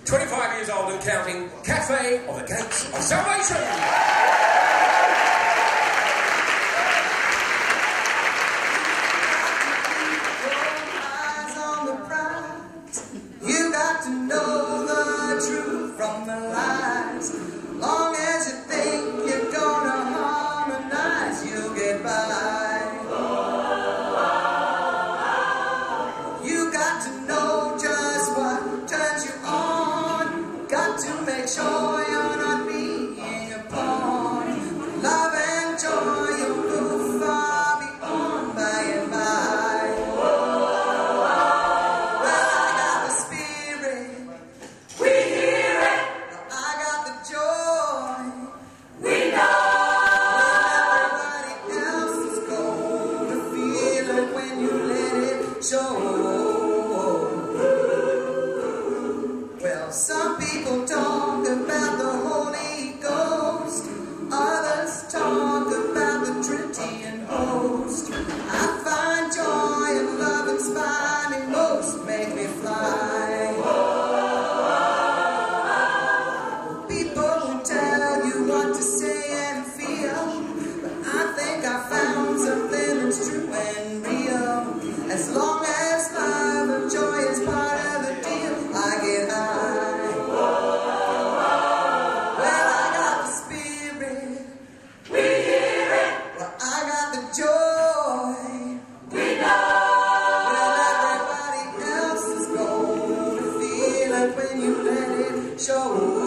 25 years old and counting, Cafe of the Gates of Salvation. You got to know the truth from the lies. Long as you think you're gonna harmonize, you'll get by. You got to know just what turns you on. Got to make sure you're not being a pawn. Love and joy, you'll go far beyond by and by. Well, some people talk about the Holy Ghost, others talk about the Trinity and Host. I find joy and love inspire me most, make me fly. People will tell you what to say and feel, but I think I found something that's true and real. As long as love and joy is part of the deal, I get high. Well, I got the spirit, we hear it. Well, I got the joy, we know. Well, everybody else is gonna feel it when you let it show.